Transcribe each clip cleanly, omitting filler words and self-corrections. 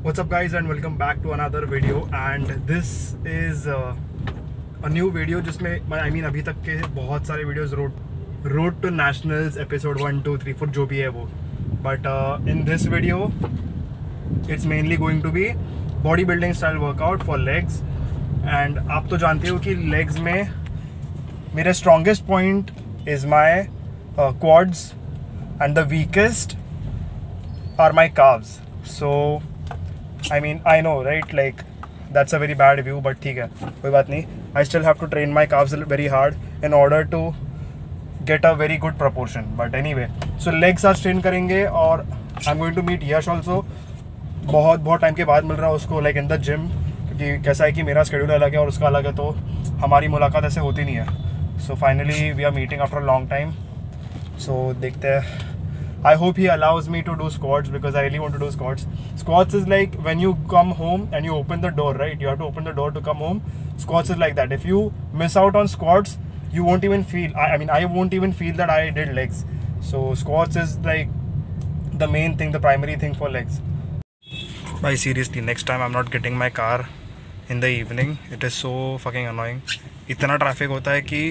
What's up guys and welcome back to another video and this is a new video जिसमें अभी तक के बहुत सारे videos road to nationals episode 1 2 3 4 जो भी है वो, but in this video it's mainly going to be bodybuilding style workout for legs. and आप तो जानते हो कि legs में मेरा strongest point is my quads and the weakest are my calves. So I know, right? Like, that's a very bad view, but ठीक है, कोई बात नहीं. I still have to train my calves very hard in order to get a very good proportion. But anyway, so legs आज train करेंगे और I'm going to meet Yash also. बहुत time के बाद मिल रहा है उसको, like in the gym, क्योंकि कैसा है कि मेरा schedule अलग है और उसका अलग है, तो हमारी मुलाकात ऐसे होती नहीं है. So finally we are meeting after a long time. So देखते हैं. I hope he allows me to do squats because I really want to do squats. Squats is like when you come home and you open the door, right? You have to open the door to come home. Squats is like that. If you miss out on squats, you won't even feel, I won't even feel that I did legs. So squats is like the main thing, the primary thing for legs. Bhai, seriously, next time I'm not getting my car in the evening. It is so fucking annoying. इतना traffic होता है कि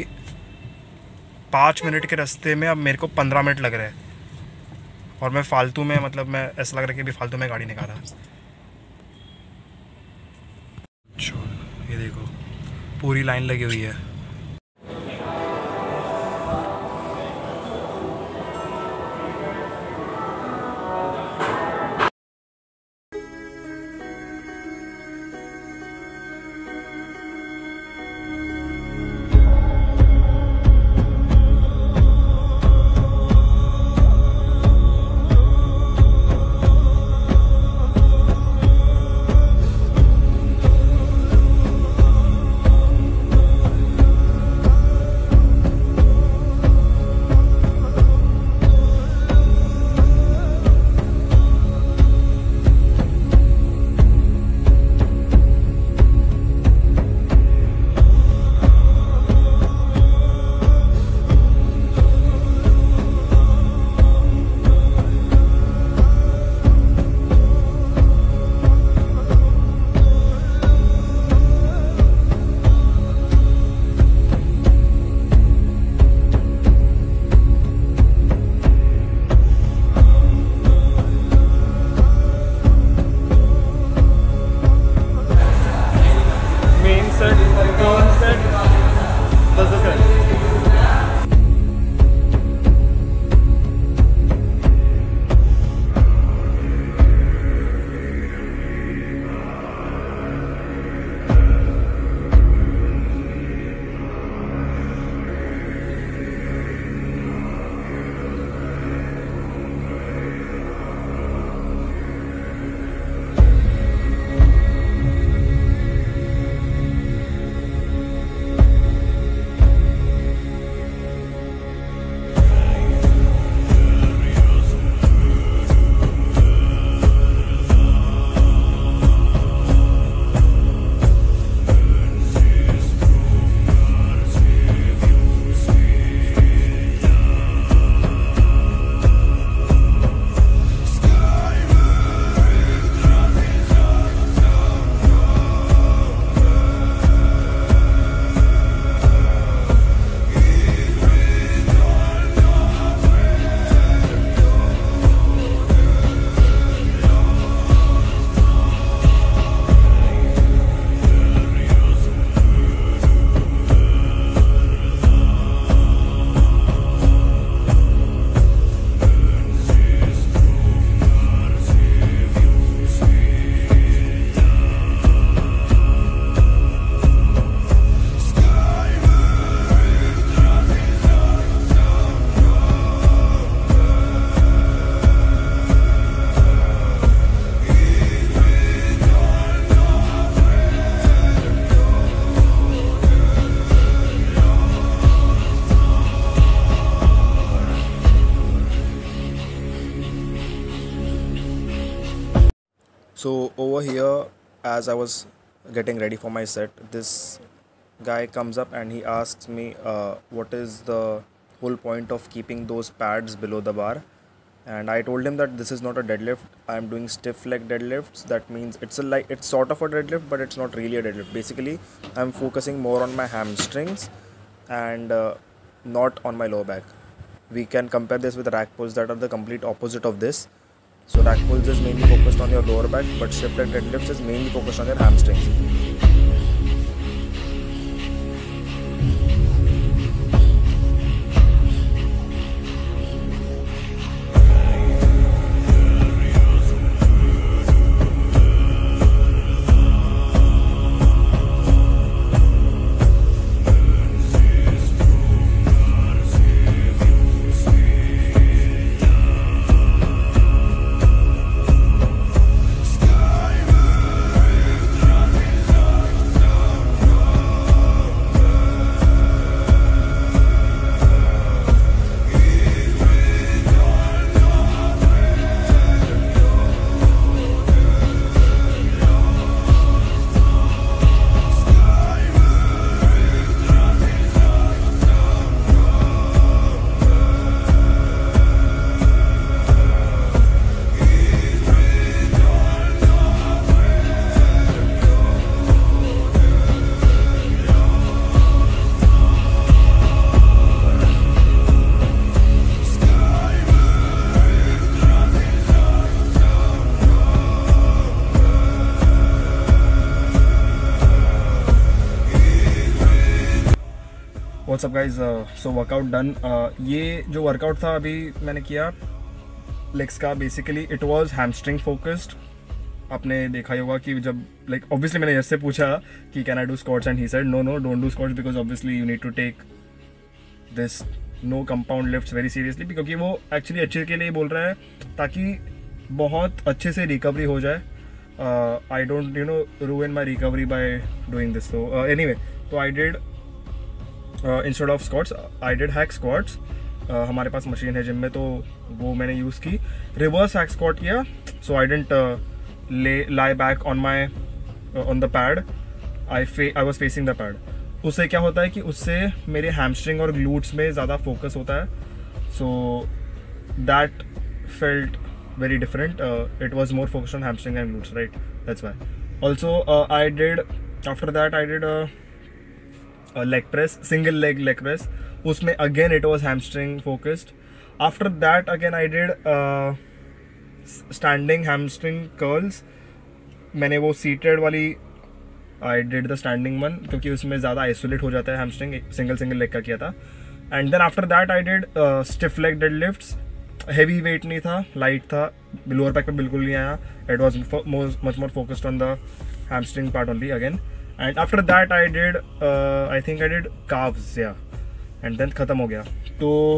5 minute के रास्ते में अब मेरे को 15 मिनट लग रहे हैं और मैं फालतू में, मतलब मैं ऐसा लग रहा है कि अभी फालतू में गाड़ी निकाला. ये देखो पूरी लाइन लगी हुई है. So over here, as I was getting ready for my set, this guy comes up and he asks me what is the whole point of keeping those pads below the bar. and I told him that this is not a deadlift. I am doing stiff leg deadlifts. That means it's sort of a deadlift, but it's not really a deadlift. Basically, I'm focusing more on my hamstrings and not on my lower back. We can compare this with rack pulls that are the complete opposite of this. So rack pulls is mainly focused on your lower back, but stiff leg deadlifts is mainly focused on your hamstrings. What's up guys, so workout done. ये जो workout था अभी मैंने किया legs का, basically it was hamstring focused. आपने देखा ही होगा कि जब लाइक ऑब्वियसली मैंने जैसे पूछा कि can I do squats and he said no don't do squats because obviously you need to take this no compound lifts very seriously, क्योंकि वो एक्चुअली अच्छे के लिए बोल रहा है ताकि बहुत अच्छे से रिकवरी हो जाए. I don't ruin my recovery by doing this. तो एनीवे, तो I did instead of squats I did hack squats. हमारे पास मशीन है जिम में, तो वो मैंने यूज़ की. रिवर्स हैक स्क्वाट किया. So I didn't lie back on my on the pad. I was facing the pad. उससे क्या होता है कि उससे मेरे हैमस्ट्रिंग और ग्लूट्स में ज़्यादा फोकस होता है. So that felt very different. It was more focused on hamstring and glutes, right? That's why. Also, after that I did a leg press, single leg press. उसमें again it was hamstring focused. After that again I did standing hamstring curls. मैंने वो seated वाली I did the standing one क्योंकि उसमें ज़्यादा isolate हो जाता है hamstring. single leg का किया था. And then after that I did stiff leg deadlifts. Heavy weight नहीं था, लाइट था, लोअर बैक पे बिल्कुल नहीं आया. It was much more focused on the hamstring part only again. And after that I think I did calves, yeah, and then खत्म हो गया. तो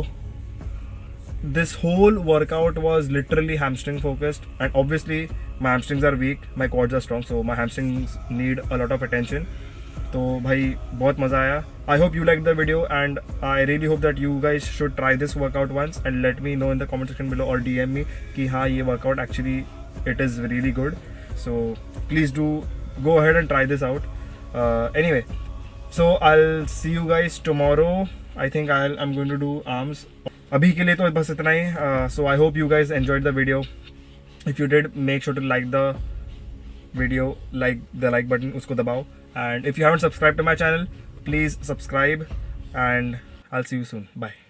this whole workout was literally hamstring focused. And obviously my hamstrings are weak, my quads are strong, so my hamstrings need a lot of attention. तो भाई बहुत मज़ा आया. I hope you like the video and I really hope that you guys should try this workout once and let me know in the comment section below और DM me कि हाँ ये workout actually it is really good. So please do go ahead and try this out. Anyway, so I will see you guys tomorrow. I think I am going to do arms. अभी के लिए तो बस इतना ही. So I hope you guys enjoyed the video. If you did, make sure to like the video, like the like button, उसको दबाओ. And if you haven't subscribed to my channel, please subscribe and I'll see you soon. Bye.